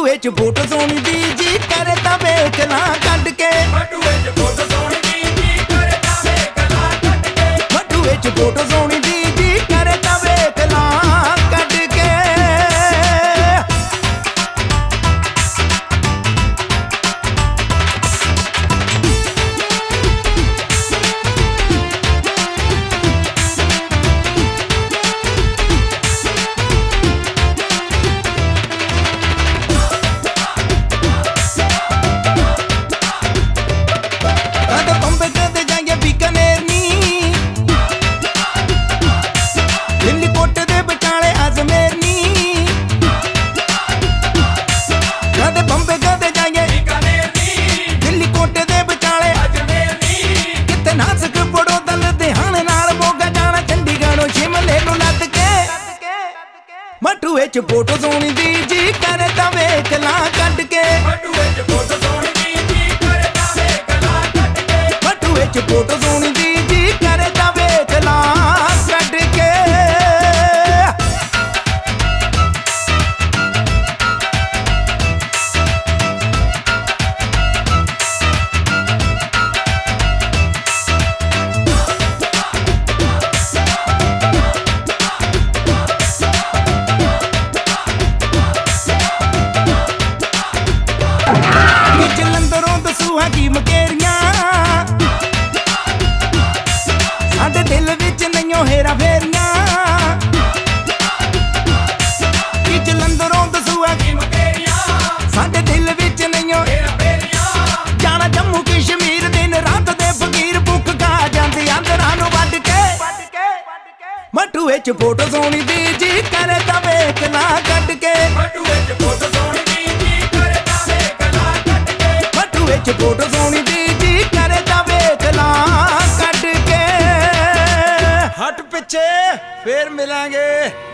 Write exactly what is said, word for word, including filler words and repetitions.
ਬਟੂਏ ਚ ਫੋਟੋ ਸੋਹਣੀ ਦੀ ਜੀ ਕਰੇ ਤਾਂ ਵੇਖ ਲਾਂ ਕੱਢ ਕੇ ਬਟੂਏ ਚ ਫੋਟੋ ਸੋਹਣੀ ਦੀ ਜੀ ਕਰੇ ਤਾਂ ਵੇਖ ਲਾਂ ਕੱਢ ਕੇ ਬਟੂਏ ਚ ਫੋਟੋ ਸੋਹਣੀ ਦੀ ਜੀ ਕਰੇ ਤਾਂ ਵੇਖ ਲਾਂ ਕੱਢ ਕੇ ਬਟੂਏ ਚ ਫੋਟੋ ਸੋਹਣੀ ਦੀ ਜੀ ਕਰੇ ਤਾਂ ਵੇਖ ਲਾਂ ਕੱਢ ਕੇ ਬਟੂਏ ਚ ਫੋਟੋ ਸੋਹਣੀ ਦੀ ਜੀ ਕਰੇ ਤਾਂ ਵੇਖ ਲਾਂ ਕੱਢ ਕੇ ਬਟੂਏ ਚ ਫੋਟੋ ਸੋਹਣੀ ਦੀ ਜੀ ਕਰੇ ਤਾਂ ਵੇਖ ਲਾਂ ਕੱਢ ਕੇ ਕੀ ਮਕੇਰੀਆਂ ਸਾਡੇ ਦਿਲ ਵਿੱਚ ਨਹੀਂਓ ਹੇਰਾ ਫੇਰੀਆਂ ਕੀ ਜਲੰਧਰੋਂ ਦਸੂਆ ਕੀ ਮਕੇਰੀਆਂ ਸਾਡੇ ਦਿਲ ਵਿੱਚ ਨਹੀਂਓ ਹੇਰਾ ਫੇਰੀਆਂ ਜਾਣਾ ਜੰਮੂ ਕਸ਼ਮੀਰ ਦਿਨ ਰਾਤ ਦੇ ਫਕੀਰ ਭੁੱਖ ਖਾ ਜਾਂਦੇ ਅੰਦਰਾਂ ਨੂੰ ਵੱਢ ਕੇ ਬਟੂਏ ਚ ਫੋਟੋ ਸੋਹਣੀ ਦੀ ਜੀ ਕਰੇ ਤਾਂ ਵੇਖ ਲਾਂ ਕੱਢ ਕੇ ਬਟੂਏ ਚ ਫੋਟੋ ਸੋਹਣੀ ਦੀ ਜੀ ਕਰੇ ਤਾਂ ਵੇਖ ਲਾਂ ਕੱਢ ਕੇ ਬਟੂਏ ਚ ਫੋਟੋ ਸੋਹਣੀ ਦੀ ਜੀ ਕਰੇ ਤਾਂ ਵੇਖ ਲਾਂ ਕੱਢ ਕੇ ਹਟ ਪਿੱਛੇ ਫੇਰ ਮਿਲਾਂਗੇ।